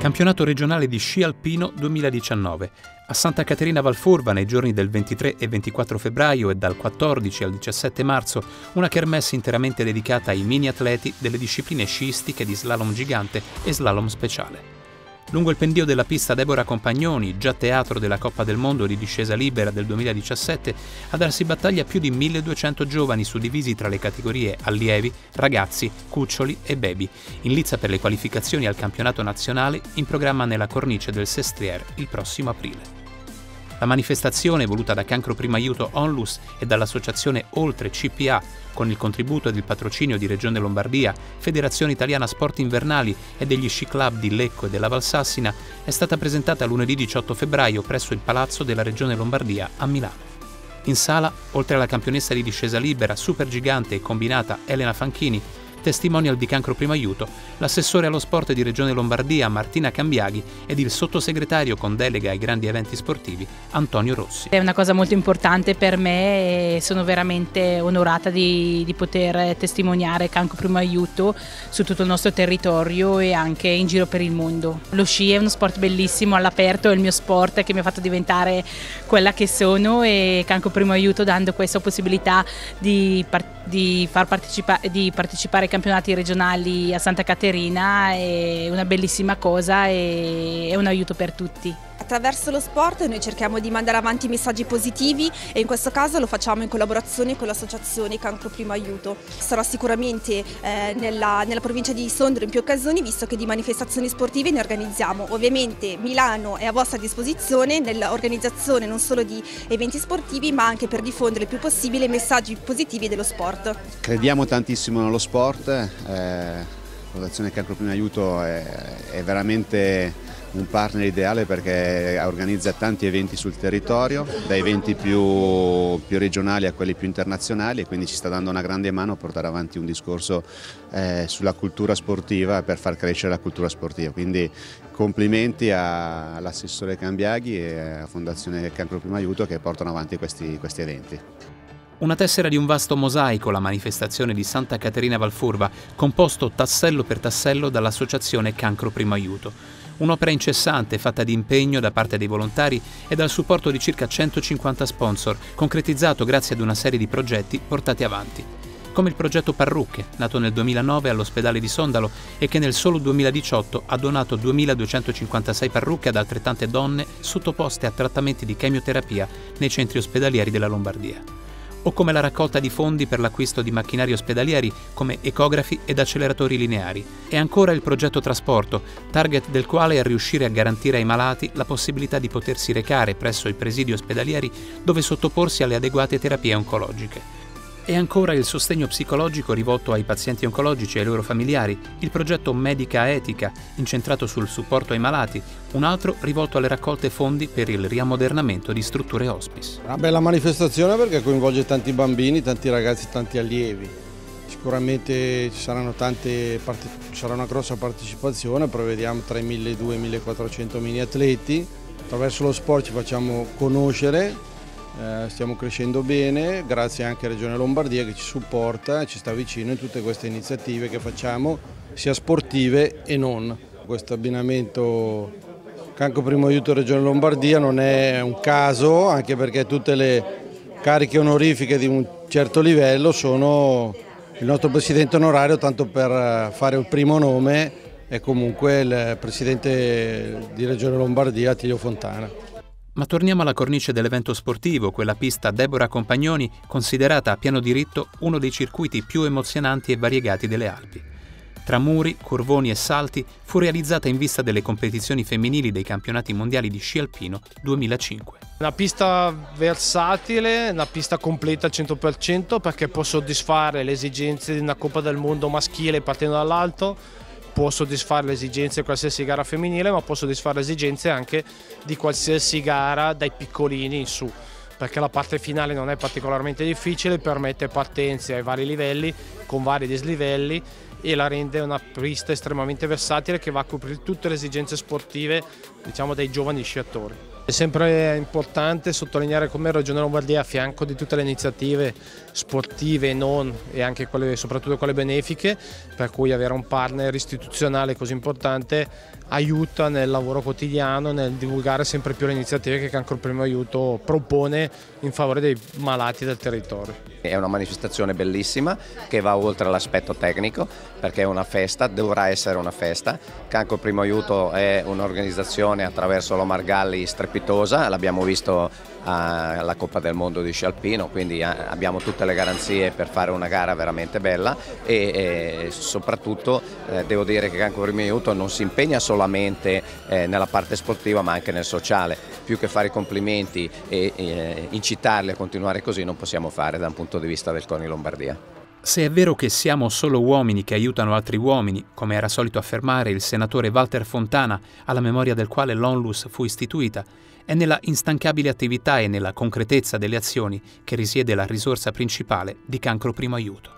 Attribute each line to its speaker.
Speaker 1: Campionato regionale di sci alpino 2019. A Santa Caterina Valfurva nei giorni del 23 e 24 febbraio e dal 14 al 17 marzo una kermesse interamente dedicata ai mini atleti delle discipline sciistiche di slalom gigante e slalom speciale. Lungo il pendio della pista Deborah Compagnoni, già teatro della Coppa del Mondo di discesa libera del 2017, a darsi battaglia più di 1200 giovani suddivisi tra le categorie allievi, ragazzi, cuccioli e baby, in lizza per le qualificazioni al campionato nazionale in programma nella cornice del Sestriere il prossimo aprile. La manifestazione, voluta da Cancro Primo Aiuto Onlus e dall'associazione Oltre CPA, con il contributo ed il patrocinio di Regione Lombardia, Federazione Italiana Sport Invernali e degli sci club di Lecco e della Valsassina, è stata presentata lunedì 18 febbraio presso il Palazzo della Regione Lombardia a Milano. In sala, oltre alla campionessa di discesa libera, supergigante e combinata Elena Fanchini, testimonial di Cancro Primo Aiuto, l'assessore allo sport di Regione Lombardia Martina Cambiaghi ed il sottosegretario con delega ai grandi eventi sportivi Antonio Rossi.
Speaker 2: È una cosa molto importante per me e sono veramente onorata di poter testimoniare Cancro Primo Aiuto su tutto il nostro territorio e anche in giro per il mondo. Lo sci è uno sport bellissimo, all'aperto, è il mio sport che mi ha fatto diventare quella che sono, e Cancro Primo Aiuto, dando questa possibilità di partecipare ai campionati regionali a Santa Caterina, è una bellissima cosa e è un aiuto per tutti.
Speaker 3: Attraverso lo sport noi cerchiamo di mandare avanti messaggi positivi e in questo caso lo facciamo in collaborazione con l'associazione Cancro Primo Aiuto. Sarò sicuramente nella provincia di Sondrio in più occasioni, visto che di manifestazioni sportive ne organizziamo. Ovviamente Milano è a vostra disposizione nell'organizzazione non solo di eventi sportivi, ma anche per diffondere il più possibile i messaggi positivi dello sport.
Speaker 4: Crediamo tantissimo nello sport, l'associazione Cancro Primo Aiuto è veramente un partner ideale perché organizza tanti eventi sul territorio, da eventi più regionali a quelli più internazionali, e quindi ci sta dando una grande mano a portare avanti un discorso sulla cultura sportiva, per far crescere la cultura sportiva. Quindi complimenti all'assessore Cambiaghi e alla Fondazione Cancro Primo Aiuto che portano avanti questi eventi.
Speaker 1: Una tessera di un vasto mosaico, la manifestazione di Santa Caterina Valfurva, composto tassello per tassello dall'associazione Cancro Primo Aiuto. Un'opera incessante fatta di impegno da parte dei volontari e dal supporto di circa 150 sponsor, concretizzato grazie ad una serie di progetti portati avanti. Come il progetto Parrucche, nato nel 2009 all'ospedale di Sondalo e che nel solo 2018 ha donato 2256 parrucche ad altrettante donne sottoposte a trattamenti di chemioterapia nei centri ospedalieri della Lombardia. O come la raccolta di fondi per l'acquisto di macchinari ospedalieri come ecografi ed acceleratori lineari. E ancora il progetto Trasporto, target del quale è riuscire a garantire ai malati la possibilità di potersi recare presso i presidi ospedalieri dove sottoporsi alle adeguate terapie oncologiche. E ancora il sostegno psicologico rivolto ai pazienti oncologici e ai loro familiari, il progetto Medica Etica, incentrato sul supporto ai malati, un altro rivolto alle raccolte fondi per il riammodernamento di strutture hospice.
Speaker 5: Una bella manifestazione perché coinvolge tanti bambini, tanti ragazzi, tanti allievi. Sicuramente sarà una grossa partecipazione, prevediamo tra i 1.200 e i 1.400 mini atleti. Attraverso lo sport ci facciamo conoscere. Stiamo crescendo bene, grazie anche a Regione Lombardia che ci supporta e ci sta vicino in tutte queste iniziative che facciamo, sia sportive e non. Questo abbinamento Cancro Primo Aiuto Regione Lombardia non è un caso, anche perché tutte le cariche onorifiche di un certo livello sono il nostro presidente onorario, tanto per fare il primo nome, è comunque il presidente di Regione Lombardia Attilio Fontana.
Speaker 1: Ma torniamo alla cornice dell'evento sportivo, quella pista Deborah Compagnoni, considerata a pieno diritto uno dei circuiti più emozionanti e variegati delle Alpi. Tra muri, curvoni e salti fu realizzata in vista delle competizioni femminili dei campionati mondiali di sci alpino 2005.
Speaker 6: Una pista versatile, una pista completa al 100% perché può soddisfare le esigenze di una Coppa del Mondo maschile partendo dall'alto, può soddisfare le esigenze di qualsiasi gara femminile, ma può soddisfare le esigenze anche di qualsiasi gara dai piccolini in su, perché la parte finale non è particolarmente difficile, permette partenze ai vari livelli, con vari dislivelli, e la rende una pista estremamente versatile che va a coprire tutte le esigenze sportive, diciamo, dei giovani sciatori. È sempre importante sottolineare come Regione Lombardia, a fianco di tutte le iniziative sportive e non, e anche soprattutto quelle benefiche, per cui avere un partner istituzionale così importante aiuta nel lavoro quotidiano, nel divulgare sempre più le iniziative che Cancro Primo Aiuto propone in favore dei malati del territorio.
Speaker 7: È una manifestazione bellissima che va oltre l'aspetto tecnico, perché è una festa, dovrà essere una festa. Cancro Primo Aiuto è un'organizzazione attraverso l'Omar Galli strepitosa, l'abbiamo visto alla Coppa del Mondo di sci alpino, quindi abbiamo tutte le garanzie per fare una gara veramente bella e soprattutto devo dire che Cancro Primo Aiuto non si impegna solamente nella parte sportiva ma anche nel sociale. Più che fare i complimenti e incitarli a continuare così non possiamo fare da un punto di vista del CONI Lombardia.
Speaker 1: Se è vero che siamo solo uomini che aiutano altri uomini, come era solito affermare il senatore Walter Fontana, alla memoria del quale l'Onlus fu istituita, è nella instancabile attività e nella concretezza delle azioni che risiede la risorsa principale di Cancro Primo Aiuto.